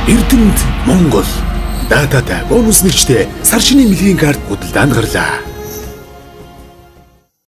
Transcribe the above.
Эрдэнэт Монгол дататай бонус нэрчтэй сар шинийн мэлгийн карт хөдөлд ангарлаа.